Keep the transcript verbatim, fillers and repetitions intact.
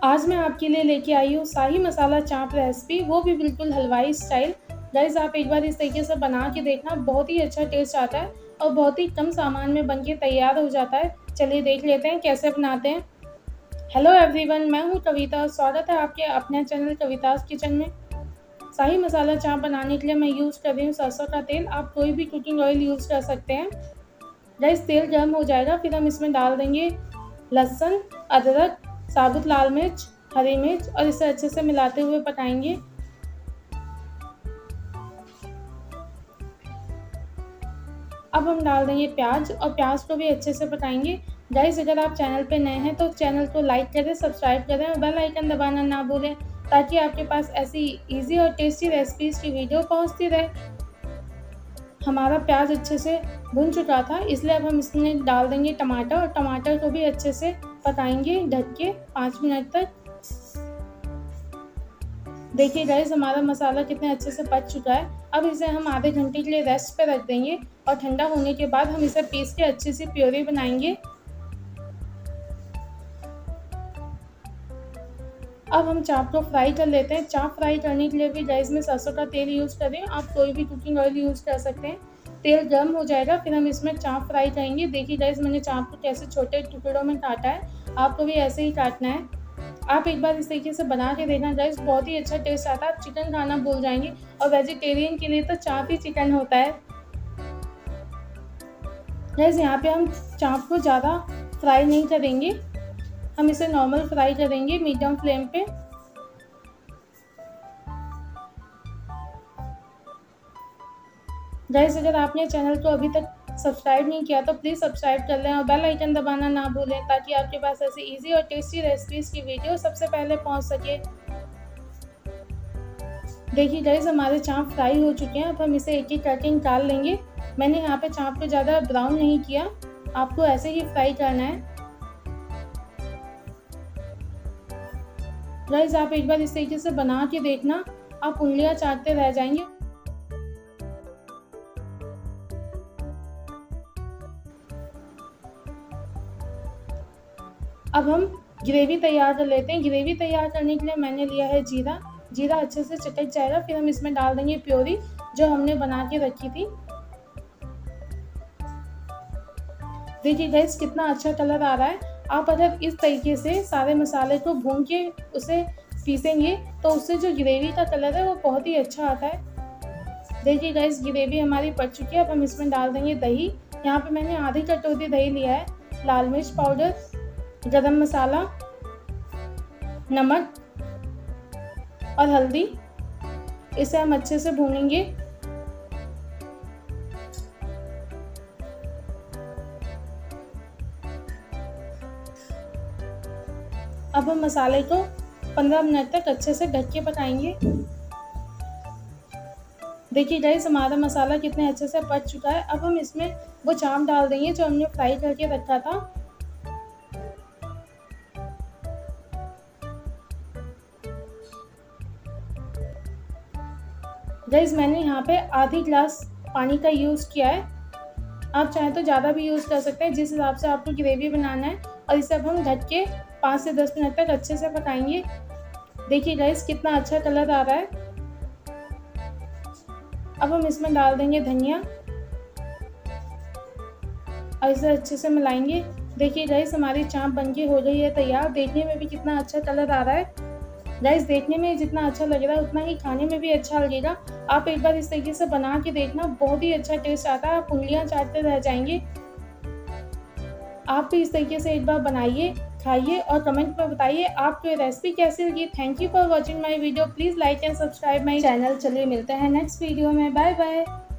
आज मैं आपके लिए लेके आई हूँ शाही मसाला चाप रेसिपी, वो भी बिल्कुल हलवाई स्टाइल। गाइस आप एक बार इस तरीके से बना के देखना, बहुत ही अच्छा टेस्ट आता है और बहुत ही कम सामान में बनके तैयार हो जाता है। चलिए देख लेते हैं कैसे बनाते हैं। हेलो एवरीवन, मैं हूँ कविता। स्वागत है आपके अपने चैनल कवितास किचन में। शाही मसाला चाप बनाने के लिए मैं यूज़ कर रही हूँ सरसों का तेल। आप कोई भी कुकिंग ऑयल यूज़ कर सकते हैं। गाइस तेल गर्म हो जाएगा, फिर हम इसमें डाल देंगे लहसुन, अदरक, साबुत लाल मिर्च, हरी मिर्च और इसे अच्छे से मिलाते हुए पकाएंगे। अब हम डाल देंगे प्याज और प्याज को भी अच्छे से पकाएंगे। गाइस अगर आप चैनल पे नए हैं तो चैनल को लाइक करें, सब्सक्राइब करें और बेल आइकन दबाना ना भूलें, ताकि आपके पास ऐसी इजी और टेस्टी रेसिपीज़ की वीडियो पहुंचती रहे। हमारा प्याज अच्छे से भुन चुका था, इसलिए अब हम इसमें डाल देंगे टमाटर और टमाटर को भी अच्छे से पकाएंगे ढक के पाँच मिनट तक। देखिए गाइस हमारा मसाला कितने अच्छे से पक चुका है। अब इसे हम आधे घंटे के लिए रेस्ट पे रख देंगे और ठंडा होने के बाद हम इसे पीस के अच्छी सी प्योरी बनाएंगे। अब हम चाप को फ्राई कर लेते हैं। चाप फ्राई करने के लिए भी गाइस मैं सरसों का तेल यूज़ कर रही हूँ, आप कोई भी कुकिंग ऑयल यूज़ कर सकते हैं। तेल गर्म हो जाएगा, फिर हम इसमें चाप फ्राई करेंगे। देखिए गाइस मैंने चाप को कैसे छोटे टुकड़ों में काटा है, आपको भी ऐसे ही काटना है। आप एक बार इस तरीके से बना के देखना गाइस, बहुत ही अच्छा टेस्ट आता है। आप चिकन खाना भूल जाएंगे और वेजिटेरियन के लिए तो चाप ही चिकन होता है। गाइस यहाँ पे हम चाप को ज़्यादा फ्राई नहीं करेंगे, हम इसे नॉर्मल फ्राई करेंगे मीडियम फ्लेम पे। गाइस अगर आपने चैनल को अभी तक सब्सक्राइब नहीं किया तो प्लीज़ सब्सक्राइब कर लें और बेल आइकन दबाना ना भूलें, ताकि आपके पास ऐसी इजी और टेस्टी रेसिपीज़ की वीडियो सबसे पहले पहुंच सके। देखिए गाइस हमारे चाप फ्राई हो चुके हैं। अब हम इसे एक एक करके निकाल लेंगे। मैंने यहाँ पे चाप को ज़्यादा ब्राउन नहीं किया, आपको ऐसे ही फ्राई करना है। गाइस आप एक बार इस तरीके से बना के देखना, आप उंगलियां चाटते रह जाएंगे। अब हम ग्रेवी तैयार कर लेते हैं। ग्रेवी तैयार करने के लिए मैंने लिया है जीरा। जीरा अच्छे से चटक जाएगा, फिर हम इसमें डाल देंगे प्योरी जो हमने बना के रखी थी। देखिए गाइस कितना अच्छा कलर आ रहा है। आप अगर इस तरीके से सारे मसाले को भून के उसे पीसेंगे तो उससे जो ग्रेवी का कलर है वो बहुत ही अच्छा आता है। देखिए गाइस ग्रेवी हमारी पक चुकी है। अब हम इसमें डाल देंगे दही। यहाँ पे मैंने आधी कटोरी दही लिया है। लाल मिर्च पाउडर, गरम मसाला, नमक और हल्दी, इसे हम अच्छे से भूनेंगे। अब हम मसाले को पंद्रह मिनट तक अच्छे से ढक के पकाएंगे। देखिए गाइस हमारा मसाला कितने अच्छे से पक चुका है। अब हम इसमें वो चाप डाल देंगे जो हमने फ्राई करके रखा था। गाइस मैंने यहाँ पे आधी ग्लास पानी का यूज़ किया है, आप चाहें तो ज़्यादा भी यूज़ कर सकते हैं जिस हिसाब से आपको ग्रेवी बनाना है। और इसे अब हम ढक के पाँच से दस मिनट तक अच्छे से पकाएंगे। देखिए गाइस कितना अच्छा कलर आ रहा है। अब हम इसमें डाल देंगे धनिया और इसे अच्छे से मिलाएंगे। देखिए गाइस हमारी चाप बनके हो गई है तैयार। देखने में भी कितना अच्छा कलर आ रहा है। गाइस देखने में जितना अच्छा लग रहा है उतना ही खाने में भी अच्छा लगेगा। आप एक बार इस तरीके से बना के देखना, बहुत ही अच्छा टेस्ट आता है। आप उंगलियां चाटते रह जाएंगे। आप भी इस तरीके से एक बार बनाइए, खाइए और कमेंट में बताइए आपको ये रेसिपी कैसी लगी। Thank you for watching my video. Please like and subscribe my channel. चलिए मिलते हैं नेक्स्ट वीडियो में। Bye bye.